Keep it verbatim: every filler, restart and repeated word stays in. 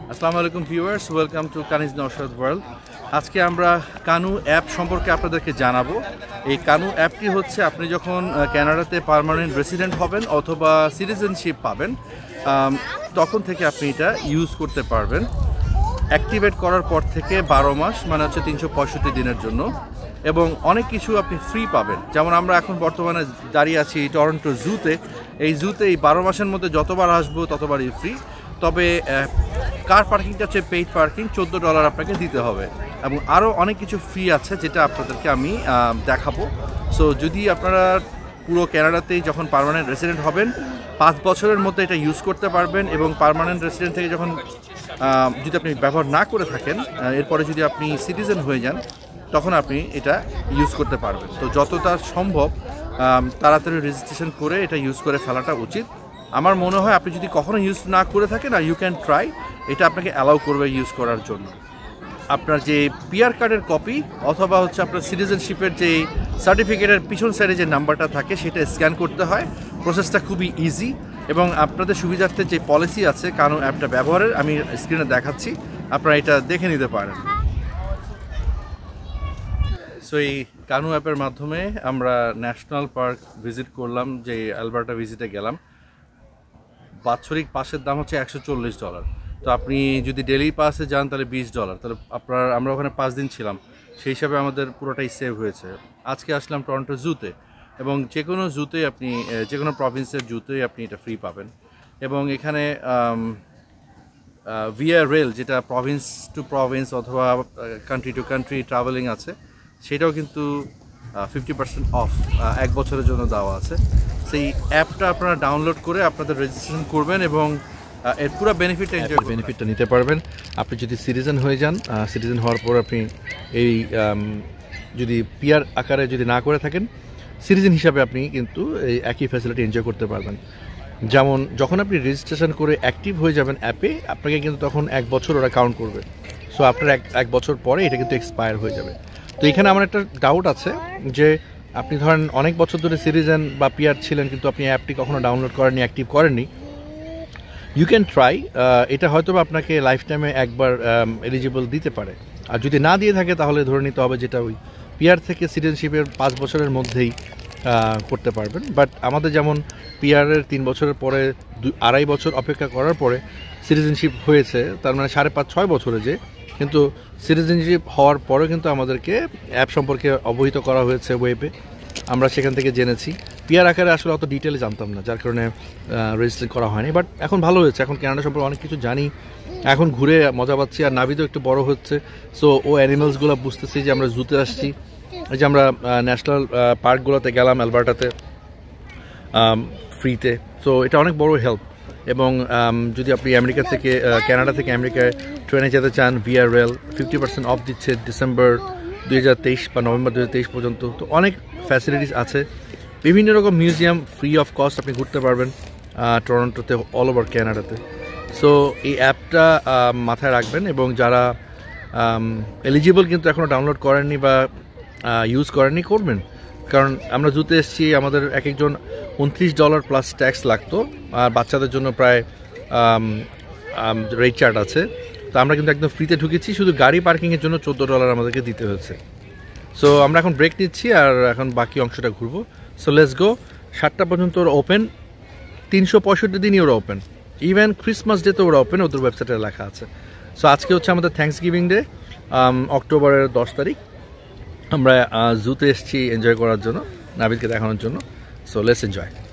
আসসালামু আলাইকুম viewers, welcome to Kaniz Nowshad world. আজকে আমরা কানু অ্যাপ সম্পর্কে আপনাদেরকে জানাবো। এই কানু অ্যাপটি হচ্ছে আপনি যখন কানাডাতে পার্মানেন্ট রেসিডেন্ট হবেন অথবা সিটিজেনশিপ পাবেন তখন থেকে আপনি এটা ইউজ করতে পারবেন। অ্যাক্টিভেট করার পর থেকে বারো মাস মানে হচ্ছে তিনশো পঁয়ষট্টি দিনের জন্য, এবং অনেক কিছু আপনি ফ্রি পাবেন। যেমন আমরা এখন বর্তমানে দাঁড়িয়ে আছি টরন্টো জুতে। এই জুতে এই বারো মাসের মধ্যে যতবার আসবো ততবারই ফ্রি। তবে কার পার্কিংটা হচ্ছে পেইড পার্কিং, চোদ্দো ডলার আপনাকে দিতে হবে, এবং আরও অনেক কিছু ফ্রি আছে যেটা আপনাদেরকে আমি দেখাবো। সো যদি আপনারা পুরো কানাডাতেই যখন পার্মানেন্ট রেসিডেন্ট হবেন পাঁচ বছরের মধ্যে এটা ইউজ করতে পারবেন, এবং পার্মানেন্ট রেসিডেন্ট থেকে যখন যদি আপনি ব্যবহার না করে থাকেন এরপরে যদি আপনি সিটিজেন হয়ে যান তখন আপনি এটা ইউজ করতে পারবেন। তো যতটা সম্ভব তাড়াতাড়ি রেজিস্ট্রেশন করে এটা ইউজ করে ফেলাটা উচিত। আমার মনে হয় আপনি যদি কখনো ইউজ না করে থাকেন আর ইউ ক্যান ট্রাই, এটা আপনাকে অ্যালাউ করবে ইউজ করার জন্য। আপনার যে পিআর কার্ডের কপি অথবা হচ্ছে আপনার সিটিজেনশিপের যে সার্টিফিকেটের পিছন সাইডে যে নাম্বারটা থাকে সেটা স্ক্যান করতে হয়। প্রসেসটা খুবই ইজি, এবং আপনাদের সুবিধার্থে যে পলিসি আছে কানু অ্যাপটা ব্যবহারের আমি স্ক্রিনে দেখাচ্ছি, আপনারা এটা দেখে নিতে পারেন। সো এই কানু অ্যাপের মাধ্যমে আমরা ন্যাশনাল পার্ক ভিজিট করলাম, যে অ্যালবার্টা ভিজিটে গেলাম। বাৎসরিক পাসের দাম হচ্ছে একশো চল্লিশ ডলার। তো আপনি যদি ডেলি পাসে যান তাহলে বিশ ডলার। তাহলে আপনার আমরা ওখানে পাঁচ দিন ছিলাম, সেই হিসাবে আমাদের পুরোটাই সেভ হয়েছে। আজকে আসলাম টরন্টো জুতে, এবং যে কোনো জুতে আপনি যে কোনো প্রভিন্সের জুতেই আপনি এটা ফ্রি পাবেন। এবং এখানে ভিয়া রেল, যেটা প্রভিন্স টু প্রভিন্স অথবা কান্ট্রি টু কান্ট্রি ট্রাভেলিং আছে, সেটাও কিন্তু ফিফটি পার্সেন্ট অফ এক বছরের জন্য দেওয়া আছে। সেই অ্যাপটা আপনারা ডাউনলোড করে আপনাদের রেজিস্ট্রেশন করবেন এবং এর পুরো বেনিফিটটা এনজয় বেনিফিটটা নিতে পারবেন। আপনি যদি সিটিজেন হয়ে যান, সিটিজেন হওয়ার পর আপনি এই যদি পিআর আকারে যদি না করে থাকেন, সিটিজেন হিসাবে আপনি কিন্তু এই একই ফ্যাসিলিটি এনজয় করতে পারবেন। যেমন যখন আপনি রেজিস্ট্রেশন করে অ্যাক্টিভ হয়ে যাবেন অ্যাপে, আপনাকে কিন্তু তখন এক বছর ওরা কাউন্ট করবে। সো আপনার এক এক বছর পরে এটা কিন্তু এক্সপায়ার হয়ে যাবে। তো এখানে আমার একটা ডাউট আছে যে আপনি ধরেন অনেক বছর ধরে সিটিজেন বা পিআর ছিলেন কিন্তু আপনি অ্যাপটি কখনো ডাউনলোড করেননি, অ্যাক্টিভ করেননি, ইউ ক্যান ট্রাই। এটা হয়তো আপনাকে লাইফ টাইমে একবার এলিজিবল দিতে পারে। আর যদি না দিয়ে থাকে তাহলে ধরে নিতে হবে যেটা ওই পিআর থেকে সিটিজেনশিপের পাঁচ বছরের মধ্যেই করতে পারবেন। বাট আমাদের যেমন পিআরের তিন বছরের পরে আড়াই বছর অপেক্ষা করার পরে সিটিজেনশিপ হয়েছে, তার মানে সাড়ে পাঁচ ছয় বছরে যে, কিন্তু সিটিজেনশিপ হওয়ার পরে কিন্তু আমাদেরকে অ্যাপ সম্পর্কে অবহিত করা হয়েছে ওয়েবে, আমরা সেখান থেকে জেনেছি। পিআর আকারে আসলে অত ডিটেলে জানতাম না, যার কারণে রেজিস্ট্রেশন করা হয়নি। বাট এখন ভালো হয়েছে, এখন কানাডা সম্পর্কে অনেক কিছু জানি, এখন ঘুরে মজা পাচ্ছি। আর নাভিদও একটু বড় হচ্ছে, সো ও অ্যানিমালসগুলো বুঝতেছি যে আমরা জুতে আসছি, এই যে আমরা ন্যাশনাল পার্কগুলোতে গেলাম অ্যালবার্টাতে ফ্রিতে। সো এটা অনেক বড় হেল্প। এবং যদি আপনি আমেরিকা থেকে কানাডা থেকে আমেরিকায় ট্রেনে যেতে চান, via rail fifty percent off দিচ্ছে ডিসেম্বর দুই হাজার তেইশ বা নভেম্বর দু হাজার তেইশ পর্যন্ত। তো অনেক ফ্যাসিলিটিস আছে, বিভিন্ন রকম মিউজিয়াম ফ্রি অফ কস্ট আপনি ঘুরতে পারবেন টরন্টোতে, অল ওভার কানাডাতে। সো এই অ্যাপটা মাথায় রাখবেন, এবং যারা এলিজিবল কিন্তু এখনও ডাউনলোড করেননি বা ইউজ করেননি, করবেন। কারণ আমরা জুতে এসেছি, আমাদের এক একজন উনত্রিশ ডলার প্লাস ট্যাক্স লাগতো, আর বাচ্চাদের জন্য প্রায় রেট চার্ট আছে। তো আমরা কিন্তু একদম ফ্রিতে ঢুকেছি, শুধু গাড়ি পার্কিংয়ের জন্য চোদ্দো ডলার আমাদেরকে দিতে হয়েছে। সো আমরা এখন ব্রেক নিচ্ছি আর এখন বাকি অংশটা ঘুরবো। So let's go. সাতটা পর্যন্ত ওরা ওপেন, তিনশো পঁয়ষট্টি দিনই ওরা ওপেন, ইভেন ক্রিসমাস ডেতে ওরা ওপেন, ওদের ওয়েবসাইটে লেখা আছে। সো আজকে হচ্ছে আমাদের থ্যাঙ্কস গিভিং ডে, অক্টোবরের দশ তারিখ। আমরা জুতে এসেছি এনজয় করার জন্য, নাবিদকে দেখানোর জন্য। So let's enjoy.